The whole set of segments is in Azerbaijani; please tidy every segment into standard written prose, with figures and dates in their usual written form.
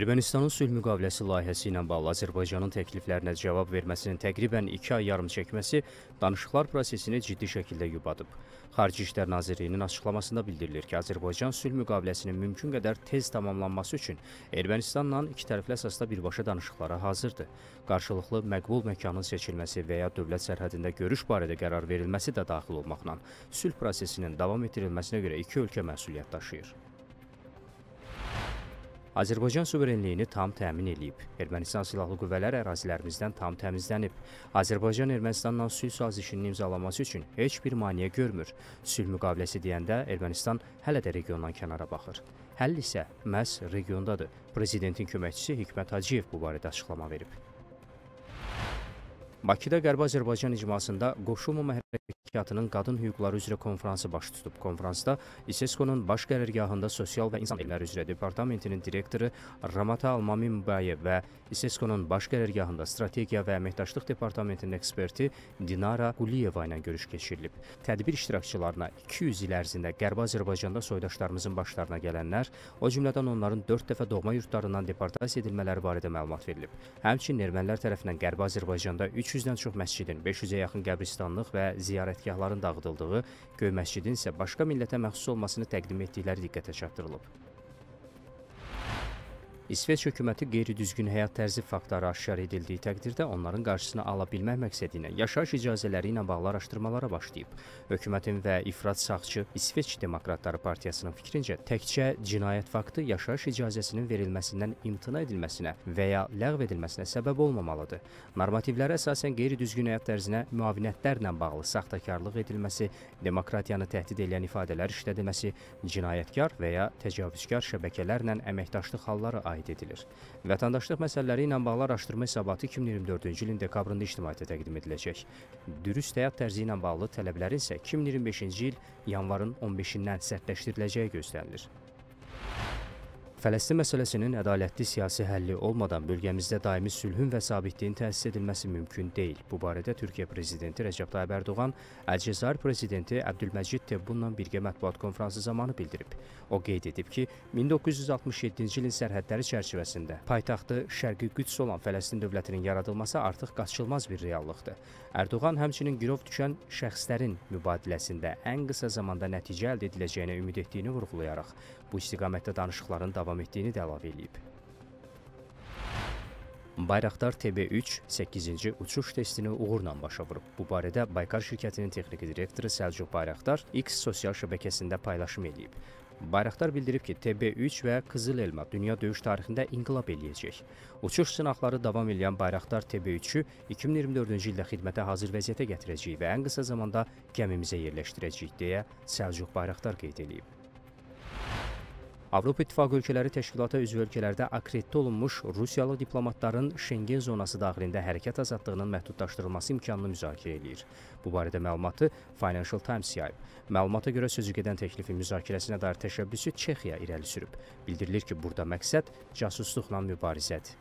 Ermənistanın sülh müqaviləsi layihəsi ilə bağlı Azərbaycanın təkliflərinə cavab verməsinin təqribən 2 ay yarım çəkməsi danışıqlar prosesini ciddi şəkildə yubadıb. Xarici İşlər Nazirliyinin açıqlamasında bildirilir ki, Azərbaycan sülh müqaviləsinin mümkün qədər tez tamamlanması üçün Ermənistanla ikitərəfli əsasda birbaşa danışıqlara hazırdır. Qarşılıqlı məqbul məkanın seçilməsi və ya dövlət sərhədində görüş barədə qərar verilməsi də daxil olmaqla sülh prosesinin davam etdirilməsinə görə iki ölkə məsuliyyət daşıyır. Azərbaycan suverenliyini tam təmin edib. Ermənistan silahlı qüvvələr ərazilərimizdən tam təmizlənib. Azərbaycan Ermənistanla sülh sazişinin imzalaması üçün heç bir maneə görmür. Sülh müqaviləsi deyəndə Ermənistan hələ də regiondan kənara baxır. Həll isə məhz regiondadır. Prezidentin köməkçisi Hikmət Hacıyev bu barədə açıqlama verib. Bakıda Qərbi Azərbaycan icmasında Qoşulmama Hərəkatının qadın hüquqları üzrə konfransı baş tutub. Konfransda İSESCO-nun baş qərargahında Sosial və İnsan Elləri üzrə Departamentinin direktoru Ramata Almamimbayev və İSESCO-nun baş qərargahında Strategiya və Əməkdaşlıq Departamentinin eksperti Dinara Quliyeva ilə görüş keçirilib. Tədbir iştirakçılarına 200 il ərzində Qərbi Azərbaycanda soydaşlarımızın başlarına gələnlər, o cümlədən onların 4 dəfə doğma yurtlarından deportasiya edilmələri barədə məlumat verilib. Həmçinin ermənilər tərəfindən Qərbi Azərbaycanda 300-dən çox məscidin, 500-ə yaxın qəbristanlıq və ziyarətgahların dağıdıldığı, Göy məscidin isə başqa millətə məxsus olmasını təqdim etdikləri diqqətə çatdırılıb. İsveç hökuməti qeyri-düzgün həyat tərzi faktları aşkar edildiyi təqdirdə onların qarşısını ala bilmək məqsədi ilə yaşayış icazələri ilə bağlı araşdırmalara başlayıb. Hökumətin və İfrat sağçı İsveç Demokratları Partiyasının fikrincə təkcə cinayət faktı yaşayış icazəsinin verilməsindən imtina edilməsinə və ya ləğv edilməsinə səbəb olmamalıdır. Normativlərə əsasən qeyri-düzgün həyat tərzinə müavinətlərlə bağlı saxtakarlıq edilməsi, demokratiyanı təhdid edən ifadələr işlədilməsi, cinayətkar və ya təcavüzkar şəbəkələrlə əməkdaşlıq halları aid edilir. Vətəndaşlıq məsələləri ilə bağlı araşdırma hesabatı 2024-cü ilin dekabrında ictimaiyyətə təqdim ediləcək. Dürüst həyat tərzi ilə bağlı tələblərin isə 2025-ci il yanvarın 15-dən sərtləşdiriləcəyi gözlənilir. Fələstin məsələsinin ədalətli siyasi həlli olmadan bölgəmizdə daimi sülhün və sabitliyin təsis edilməsi mümkün deyil. Bu barədə Türkiyə Prezidenti Rəcəb Tayyib Ərdoğan Əlcəzair Prezidenti Əbdülməcid Tebbunla birgə mətbuat konfransı zamanı bildirib. O qeyd edib ki, 1967-ci ilin sərhədləri çərçivəsində paytaxtı Şərqi Qüds olan Fələstin dövlətinin yaradılması artıq qaçılmaz bir reallıqdır. Ərdoğan həmçinin girov düşən şəxslərin mübadiləsində ən qısa zamanda nəticə əldə ediləcəyinə ümid etdiyini vurğulayaraq, bu istiqamətdə danışıqların davam etdiyini də əlavə edib. Bayraktar TB3 8-ci uçuş testini uğurla başa vurub. Bu barədə Baykar şirkətinin texniki direktoru Səlcuq Bayraktar X sosial şəbəkəsində paylaşım edib. Bayraktar bildirib ki, TB3 və Qızıl Elma dünya döyüş tarixində inqilab eləyəcək. Uçuş sınaqları davam edən Bayraktar TB3-ü 2024-cü ildə xidmətə hazır vəziyyətə gətirəcək və ən qısa zamanda gəmimizə yerləşdirəcəyik deyə Səlcuq Bayraktar qeyd edib. Avropa İttifaqı ölkələri təşkilata üzv ölkələrdə akkreditə olunmuş Rusiyalı diplomatların Şengen zonası daxilində hərəkət azadlığının məhdudlaşdırılması imkanını müzakirə edir. Bu barədə məlumatı Financial Times yayıb. Məlumata görə sözügedən təklifin müzakirəsinə dair təşəbbüsü Çexiya irəli sürüb. Bildirilir ki, burada məqsəd casusluqla mübarizədir.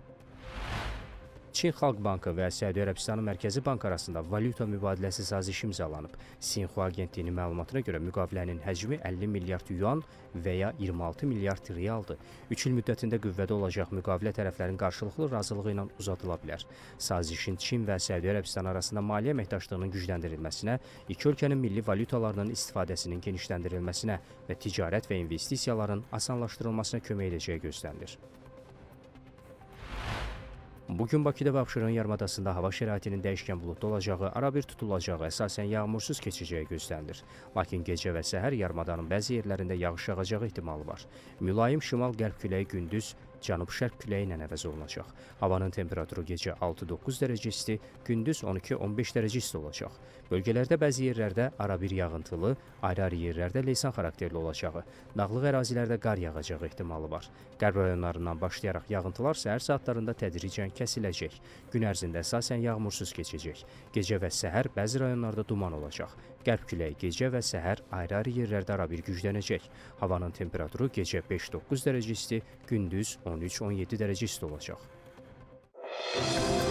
Çin Xalq Bankı və Səudiyyə Ərəbistanı Mərkəzi Bank arasında valyuta mübadiləsi sazişi imzalanıb. Xinhua agentliyinin məlumatına görə müqavilənin həcmi 50 milyard yuan və ya 26 milyard realdır. 3 il müddətində qüvvədə olacaq müqavilə tərəflərin qarşılıqlı razılığı ilə uzadıla bilər. Sazişin Çin və Səudiyyə Ərəbistanı arasında maliyyə əməkdaşlığının gücləndirilməsinə, iki ölkənin milli valyutalarının istifadəsinin genişləndirilməsinə və ticarət və investisiyaların asanlaşdırılmasına kömək edəcəyi gözlənilir. Bugün Bakıda və Abşeron yarımadasında hava şəraitinin dəyişkən buludlu olacağı, arabir tutulacağı, əsasən yağmursuz keçəcəyi gözlənilir. Lakin gecə və səhər yarımadanın bəzi yerlərində yağış yağacağı ehtimalı var. Mülayim şimal-qərb küləyi gündüz, cənub-şərq küləyi ilə əvəz olunacaq. Havanın temperaturu gecə 6-9 dərəcə isti, gündüz 12-15 dərəcə isti olacaq. Bölgələrdə bəzi yerlərdə arabir yağıntılı, ayrı-ayrı yerlərdə leysan xarakterli olacağı, dağlıq ərazilərdə qar yağacağı ehtimalı var. Qərb rayonlarından başlayaraq yağıntılar səhər saatlarında tədricən kəsiləcək. Gün ərzində əsasən yağmursuz keçəcək. Gecə və səhər bəzi rayonlarda duman olacaq. Qərb küləyi gecə və səhər ayrı-ayrı yerlərdə arabir güclənəcək. Havanın temperaturu gecə 5-9 dərəcə isti, gündüz 13-17 dərəcə isti olacaq.